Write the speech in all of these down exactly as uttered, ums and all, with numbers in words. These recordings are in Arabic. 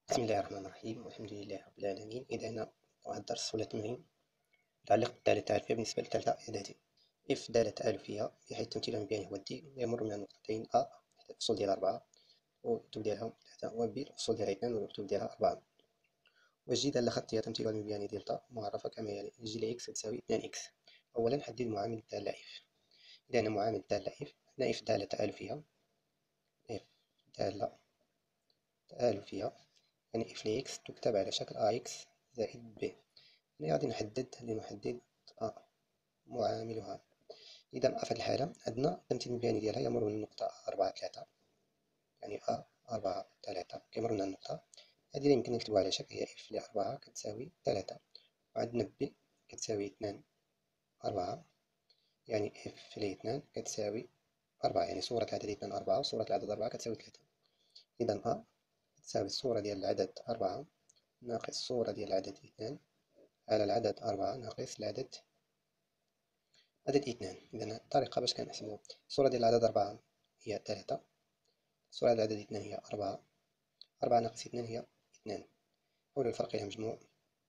بسم الله الرحمن الرحيم والحمد لله رب العالمين. إذا هنا واحد الدرس ولا تمرين متعلق بالدالة التعريفية بالنسبة للثالثة إعدادي. إف دالة تألفية بحيث تمثيلها من بيانه هو دي يمر من النقطتين أ الأصول ديالها أربعة والمكتوب ديالها ثلاثة و بي الأصول ديالها اثنان والمكتوب ديالها أربعة. وجي دالة خطية تمثيلها من بيان دلتا معرفة كما يلي: جي لإكس تساوي اثنان إكس. أولا حدد معامل الدالة إف. إذا هنا معامل الدالة إف عندنا إف دالة تألفية، إف دالة تألفية يعني إف لإكس تكتب على شكل أ إكس زائد بي. هنا غادي نحدد لنحدد أ معاملها. إذا في هذه الحالة عندنا التمثيل البياني ديالها يمر من النقطة أربعة ثلاثة، يعني أ أربعة ثلاثة كيمر من النقطة هذه اللي يمكن نكتبوها على شكل هي إف لأربعة كتساوي ثلاثة، وعندنا بي كتساوي اثنان أربعة، يعني إف لاثنان كتساوي أربعة، يعني صورة العدد اثنان أربعة وصورة العدد أربعة كتساوي ثلاثة. إذا أ تساوي الصورة ديال العدد أربعة ناقص الصورة ديال العدد اثنان على العدد أربعة ناقص العدد عدد اثنان. إذا الطريقة باش كنحسبو الصورة ديال العدد أربعة هي ثلاثة، الصورة ديال العدد اثنان هي أربعة، أربعة ناقص اثنان هي اثنان، حول الفرق إلى مجموع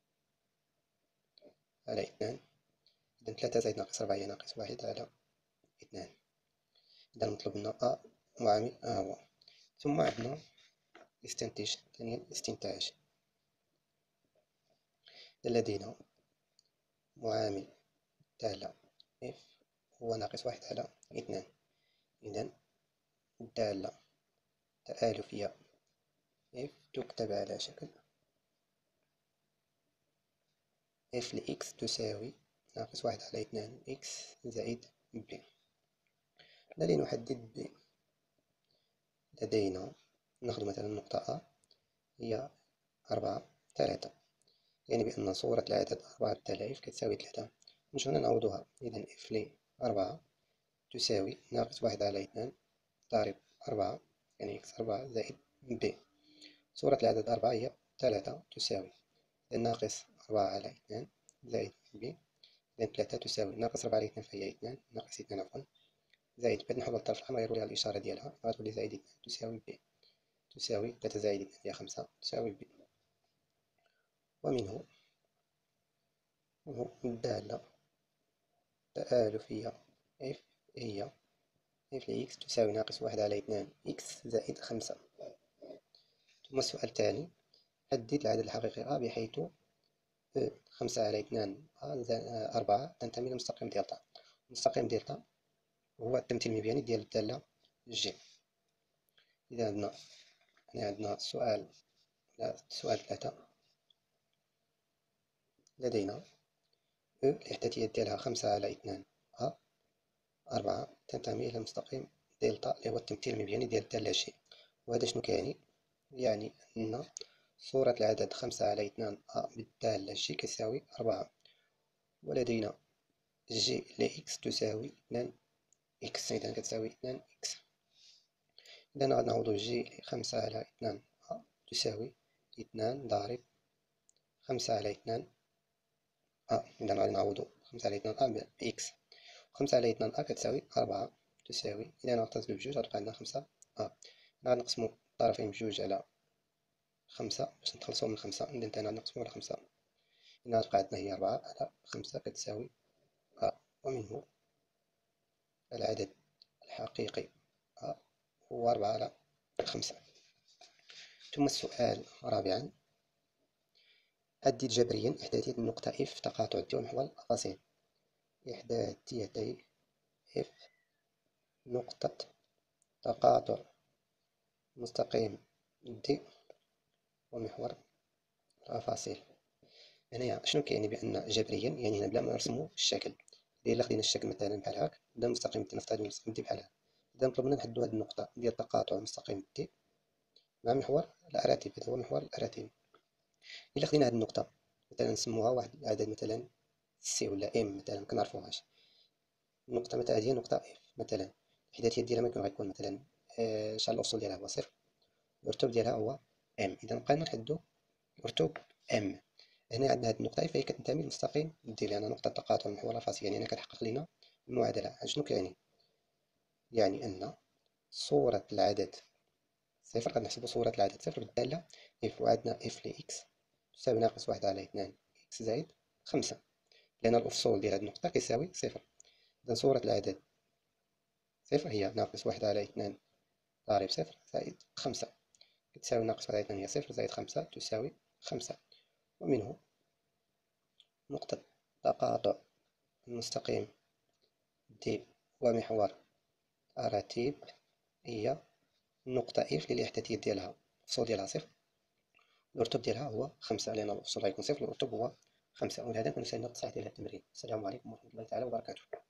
على اثنان. إذا ثلاثة زائد ناقص أربعة هي ناقص واحد على اثنان. إذا مطلوب لنا أ معامل أ هو. ثم عندنا استنتج ثانيا استنتاج. لدينا معامل الدالة إف هو ناقص واحد على اثنان. إذا الدالة تآلفية إف تكتب على شكل إف لإكس تساوي ناقص واحد على اثنان إكس زائد بي. لنحدد بي لدينا ناخذ مثلا النقطة أ هي أربعة ثلاثة، يعني بأن صورة العدد أربعة بالتلاف كتساوي ثلاثة. نجي هنا نعوضها. إذا إف لي أربعة تساوي ناقص واحد على اثنان ضارب أربعة، يعني إكس أربعة زائد بي. صورة العدد أربعة هي ثلاثة تساوي ناقص أربعة على اثنان زائد بي. إذا ثلاثة تساوي ناقص أربعة على اثنان فهي اثنان، ناقص اثنان عفوا زائد بعد نحول الطرف الأحمر يروي على الإشارة ديالها غتولي زائد اثنان تساوي بي، تساوي ثلاثة زائد اثنان هي خمسة تساوي بي. ومنه الدالة التآلفية إف هي إف لإكس تساوي ناقص واحد على اثنان إكس زائد خمسة. ثم السؤال الثاني: حدد العدد الحقيقي أ بحيث خمسة على اثنان أربعة تنتمي لمستقيم دلتا. مستقيم دلتا هو التمثيل المبياني ديال الدالة جي. إذا عندنا يعني عندنا السؤال السؤال ثلاثة، لدينا أو الإحداثيات ديالها خمسة على اثنان أ أربعة تنتمي إلى مستقيم دلتا اللي هو التمثيل المبياني ديال الدالة جي. وهذا شنو كيعني؟ يعني أن صورة العدد خمسة على اثنان أ بالدالة جي كتساوي أربعة، ولدينا جي لإكس تساوي اثنان إكس، إذا كتساوي اثنان إكس. إذا غادي نعوضو جي خمسة على اثنان أ تساوي اثنان ضارب خمسة على اثنان أ. إذا غادي نعوضو خمسة على اثنان أ بإكس، خمسة على اثنان أ كتساوي أربعة تساوي إذا نغتزلو بجوج غتبقى عندنا خمسة أ. غادي نقسمو الطرفين بجوج على خمسة باش نتخلصو من خمسة. إذا انت غادي نقسمو على خمسة، إذا غتبقى عندنا هي أربعة على خمسة كتساوي أ. ومنه العدد الحقيقي أ هو أربعة على خمسة. ثم السؤال رابعا: حدد جبريا إحداثية النقطة إف تقاطع دي ومحور الأفاصيل. إحداثيتي إف نقطة تقاطع مستقيم دي ومحور الأفاصيل. هنايا شنو كيعني بأن جبريا؟ يعني هنا بلا ما نرسمو الشكل، إلا خدينا الشكل مثلا بحال هاك بدا مستقيم دي نفترض مستقيم دي بحال هاك. إذا مطلوب منا نحددو هاد النقطة ديال تقاطع مستقيم دي مع محور الأراتب، هذا هو محور الأراتب. إلا خدينا هاد النقطة مثلا نسموها واحد العدد مثلا سي ولا ام مثلا مكنعرفوهاش، النقطة مثلا هادي نقطة اف مثلا الإحداثيات ديالها ممكن غيكون مثلا شحال الأصول ديالها هو صفر، الأرتوب ديالها هو ام. إذا بقينا نحددو الأرتوب ام. هنا عندنا هاد النقطة فهي كتنتمي للمستقيم دي لأن نقطة تقاطع المحور الأفاصي، يعني هنا كتحقق لنا المعادلة. شنو كيعني؟ يعني أن صورة العدد صفر غنحسبو صورة العدد صفر بالدالة إف، وعندنا إف لإكس تساوي ناقص واحد على اثنان إكس زائد خمسة، لأن الأفصول ديال هاد النقطة كيساوي صفر. إذا صورة العدد صفر هي ناقص واحد على اثنان ضارب صفر زائد خمسة، تساوي ناقص واحد على اثنان هي صفر زائد خمسة تساوي خمسة. ومنه نقطة تقاطع المستقيم دي ومحور رتيب هي النقطة إف اللي الاحتياطية ديالها الأفصول ديالها صفر، الأرتب ديالها هو خمسة، لأن الأفصول غيكون صفر والأرتب هو خمسة. ولهذا كنسالنا التصحيح ديال هذا التمرين. السلام عليكم ورحمة الله تعالى وبركاته.